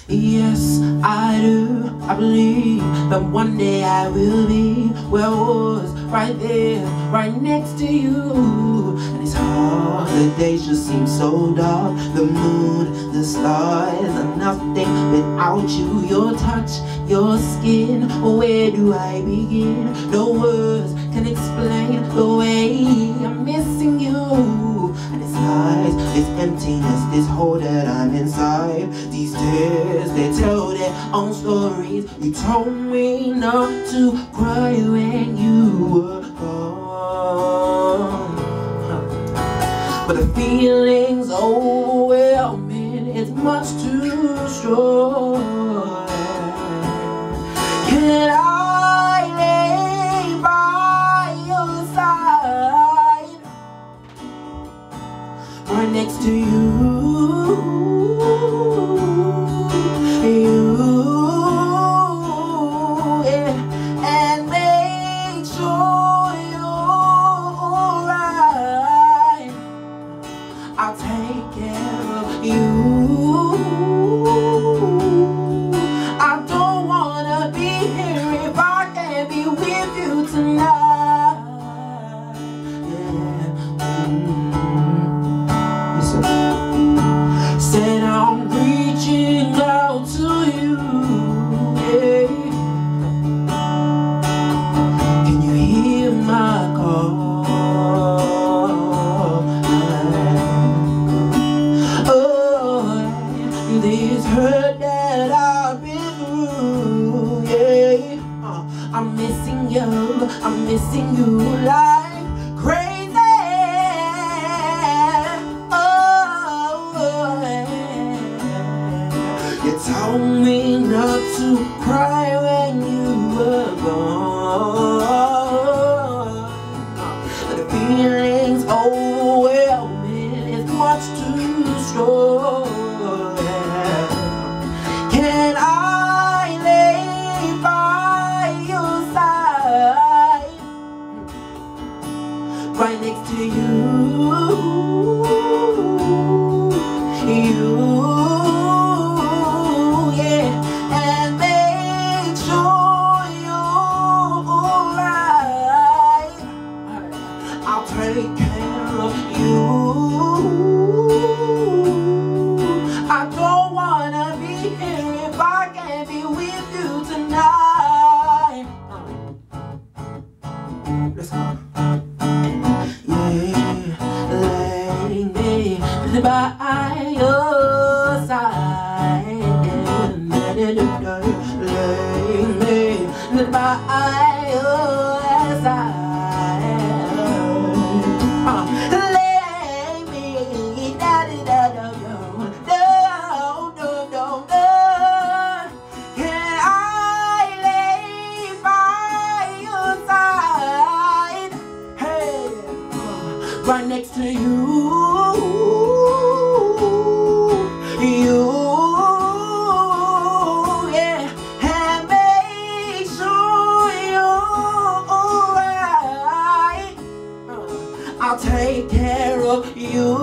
Yes, I do. I believe that one day I will be where I was, right there, right next to you. And it's hard, the days just seem so dark. The moon, the stars are nothing without you. Your touch, your skin, where do I begin? No words can explain the way I'm missing you. And it's lies, this emptiness, this hole that I'm inside. These tears, they tell their own stories. You told me not to cry when you were gone, but the feeling's overwhelming, it's much too strong. Can I lay by your side, right next to you? And make sure you're alright. I'll take care of you. I don't wanna be here if I can't be with you tonight. Yeah. Said I'm reaching out to you. Yeah. Can you hear my call? This hurt that I've been through, yeah. I'm missing you like crazy. Oh, yeah. You told me not to cry when you were gone. The feeling's overwhelming, it's much too strong. Can I lay by your side, right next to you? Yeah, and make sure you're alright. I'll take care of you. I don't wanna be here if I can't be with you tonight. Let's go. Yeah, lay me by your side. Lay me by your side. Right next to you, yeah, and make sure you're alright. I'll take care of you.